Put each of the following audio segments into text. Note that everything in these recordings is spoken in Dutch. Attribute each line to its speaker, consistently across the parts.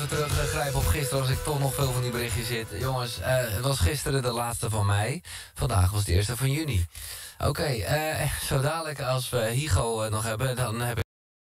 Speaker 1: even teruggrijpen op gisteren als ik toch nog veel van die berichtjes zit. Jongens, het was gisteren de laatste van mei. Vandaag was de eerste van juni. Oké, zo dadelijk als we Higo nog hebben, dan heb ik...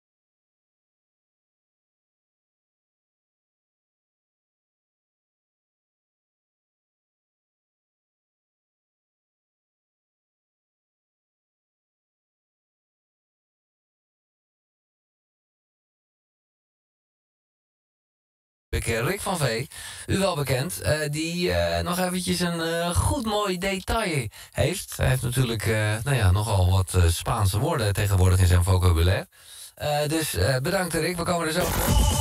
Speaker 1: Rick van V, u wel bekend, die nog eventjes een goed mooi detail heeft. Hij heeft natuurlijk nogal wat Spaanse woorden tegenwoordig in zijn vocabulaire. Dus bedankt Rick, we komen er zo.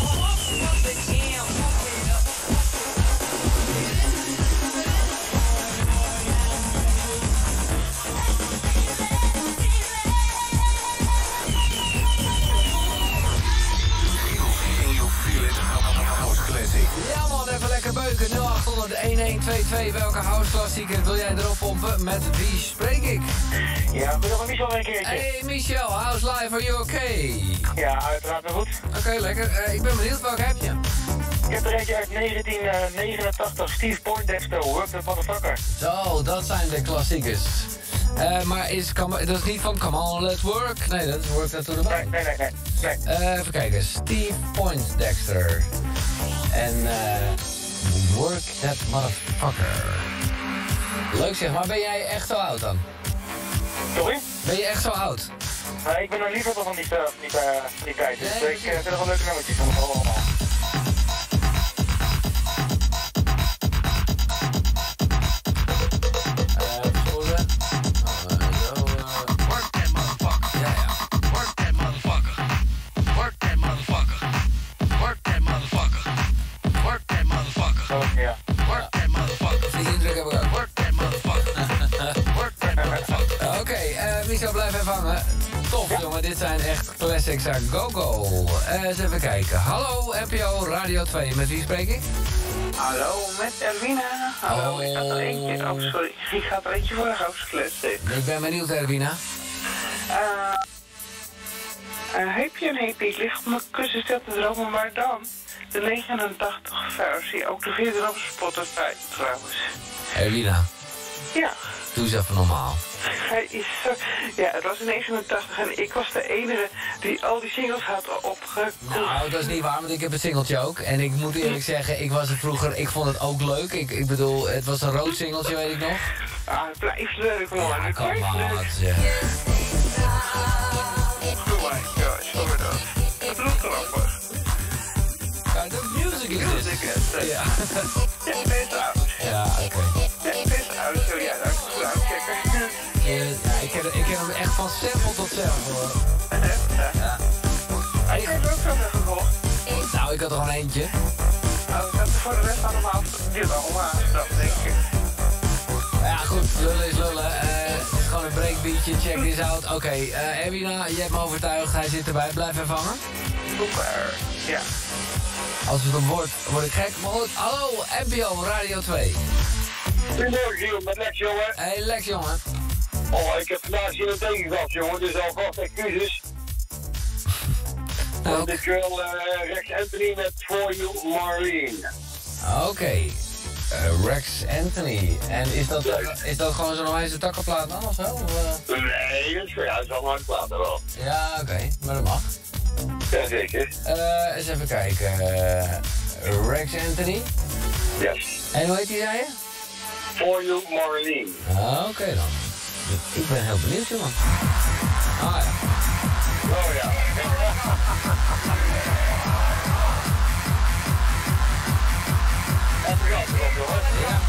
Speaker 1: Ja man, even lekker beuken. 0800-1122. Welke houseklassieker wil jij erop pompen? Met wie spreek ik?
Speaker 2: Ja, goedemorgen Michel een keertje.
Speaker 1: Hey Michel, how's life? Are you okay?
Speaker 2: Ja, uiteraard wel goed.
Speaker 1: Oké, lekker. Ik ben benieuwd, welke heb je?
Speaker 2: Ik heb er eentje uit 1989, Steve Poindexter, Work That Motherfucker.
Speaker 1: Zo, dat zijn de klassiekers. Maar dat is niet van Come On, Let's Work? Nee, dat is Work That To The Bone.
Speaker 2: Nee.
Speaker 1: Even kijken, Steve Poindexter. En Work That Motherfucker. Leuk zeg, maar ben jij echt zo oud dan?
Speaker 2: Sorry?
Speaker 1: Ben je echt zo oud?
Speaker 2: Nee, ik ben nog liever van die tijd. Dus
Speaker 1: Nee,
Speaker 2: ik vind er wel leuke nummertjes van allemaal.
Speaker 1: Work that motherfucker. Ja. Work that motherfucker. Work that motherfucker. Work that motherfucker. Work that motherfucker.
Speaker 2: Oh, ja.
Speaker 1: Work that motherfucker. Die indruk heb ik ook. Work that motherfucker. Work that motherfucker. Oké, Michel, blijf even hangen. Tof, jongen, dit zijn echt classics aan go-go. Eens even kijken. Hallo, NPO Radio 2, met wie spreek ik?
Speaker 3: Hallo, met Erwina. Hallo,
Speaker 1: Oh.
Speaker 3: ik had er eentje. Oh, sorry. Ik ga er eentje voor de hoofdkles.
Speaker 1: Ik ben benieuwd, Erwina.
Speaker 3: Heb je een EP? Ik lig op mijn kussen stil te dromen, maar dan de 89 versie. Ook de vierde op Spotify, trouwens.
Speaker 1: Erwina,
Speaker 3: Ja.
Speaker 1: doe eens even normaal.
Speaker 3: Hij is zo... Ja, het was in 89 en ik was de enige die al die singles had opgekocht.
Speaker 1: Nou, dat is niet waar, want ik heb een singeltje ook. En ik moet eerlijk zeggen, ik was er vroeger, ik vond het ook leuk. Ik bedoel, het was een rood singeltje, weet ik nog.
Speaker 3: Ah, het blijft leuk, man.
Speaker 1: Ja,
Speaker 3: Het
Speaker 1: kom
Speaker 3: blijft
Speaker 1: maar,
Speaker 3: leuk.
Speaker 1: zeg.
Speaker 3: Oh my gosh, sorry dan. Het bloedkrappig.
Speaker 1: Kind of music is this. Ja.
Speaker 3: Ja, deze oud.
Speaker 1: Ja, oké.
Speaker 3: Ja, deze oud. Zo, ja, dat is goed uitchecken.
Speaker 1: Ja, ik ken hem echt van sample tot sample, hoor. Ja.
Speaker 3: Ik heb er ook zo mee gekocht.
Speaker 1: Nou, ik had er gewoon eentje.
Speaker 3: Oh, ik had er voor de rest allemaal dit allemaal aangedacht, denk ik.
Speaker 1: Ja, goed, lullen is lullen. Het is gewoon een breakbeatje, check this out. Oké, Erwina, je hebt me overtuigd, hij zit erbij. Blijf even hangen.
Speaker 3: Super, ja.
Speaker 1: Als het hem wordt, word ik gek. Maar goed, hallo, NPO Radio 2.
Speaker 2: Goedemorgen Giel, met Lex jongen.
Speaker 1: Hey Lex, jongen.
Speaker 2: Oh, ik heb vandaag hier een tegengehad jongen, dus alvast excuses.
Speaker 1: Nou,
Speaker 2: Want ik wil Rex Anthony met For You Marlene.
Speaker 1: Oké. Rex Anthony. En is dat gewoon zo'n wijze takkenplaat dan of zo?
Speaker 2: Nee, dat is voor jou, zal maar een plaat wel.
Speaker 1: Ja, oké, maar dat mag.
Speaker 2: Jazeker.
Speaker 1: Eens even kijken. Rex Anthony.
Speaker 2: Yes.
Speaker 1: En hoe heet die, zei je?
Speaker 2: For You Marlene.
Speaker 1: Oké dan. Ik ben heel benieuwd, jongen. Ah ja.
Speaker 2: Oh ja. Even gas erop, jongen.
Speaker 1: Ja.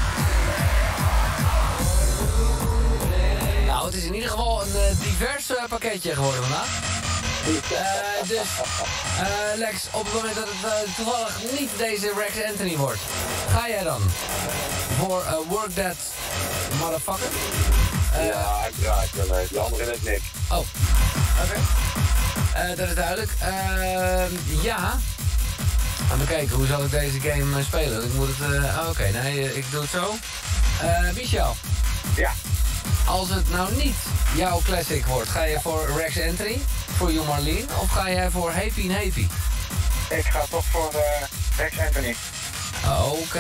Speaker 1: Nou, het is in ieder geval een divers pakketje geworden vandaag. Dus, Lex, op het moment dat het toevallig niet deze Rex Anthony wordt, ga jij dan voor Work That Motherfucker?
Speaker 2: Ja, uiteraard. Nee, die andere net niks.
Speaker 1: Oh, oké. Dat is duidelijk. Ja. Even kijken, hoe zal ik deze game spelen? Ik moet het... oké, nee, ik doe het zo. Michel.
Speaker 2: Ja.
Speaker 1: Als het nou niet jouw classic wordt, ga je voor Rex Anthony, voor You Marlene, of ga jij voor Happy and Happy?
Speaker 2: Ik ga toch voor Rex Anthony.
Speaker 1: Oké.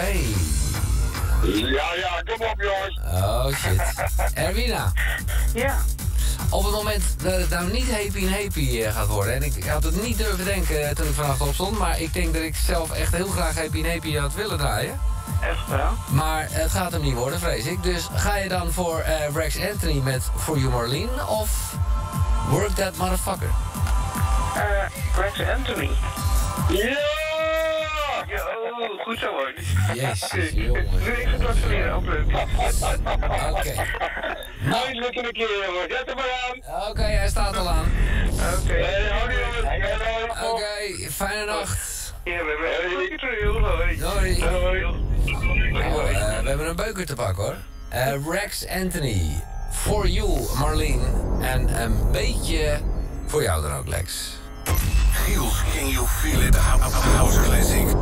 Speaker 4: Ja, kom op jongens.
Speaker 1: Oh shit. Erwina,
Speaker 3: Ja.
Speaker 1: op het moment dat het nou niet happy gaat worden... en ik had het niet durven denken toen ik vannacht opstond... maar ik denk dat ik zelf echt heel graag happy had willen draaien.
Speaker 3: Echt wel?
Speaker 1: Maar het gaat hem niet worden, vrees ik. Dus ga je dan voor Rex Anthony met For You Marlene... of Work That Motherfucker?
Speaker 3: Rex Anthony.
Speaker 4: Ja!
Speaker 3: Ja, oh, goed zo hoor.
Speaker 1: Jezus, jongen.
Speaker 3: Nu ik het wat leren, ook leuk.
Speaker 1: Oké.
Speaker 4: Nou, is lekker een keer jongens. Zet hem maar aan.
Speaker 1: Oké, hij staat al aan.
Speaker 3: Oké.
Speaker 4: Houdoe jongens.
Speaker 1: Oké, fijne nacht.
Speaker 3: Ja, we hebben een trail. Hoi.
Speaker 1: Doei.
Speaker 3: Hoi.
Speaker 1: We hebben een beuker te pakken hoor. Rex Anthony, For You Marlene en een beetje voor jou dan ook Lex.
Speaker 5: Giels, can you feel it? House classic.